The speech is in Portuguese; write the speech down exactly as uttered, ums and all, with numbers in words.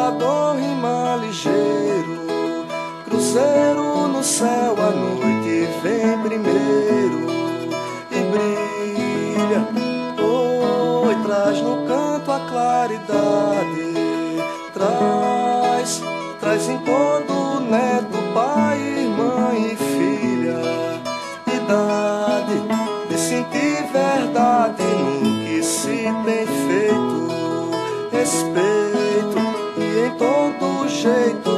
pescador rima ligeiro, cruzeiro no céu, a noite vem primeiro e brilha, oi, traz no canto a claridade, traz, traz em todo neto, pai, irmã e filha, idade de sentir verdade no que se tem feito, respeito e em todo jeito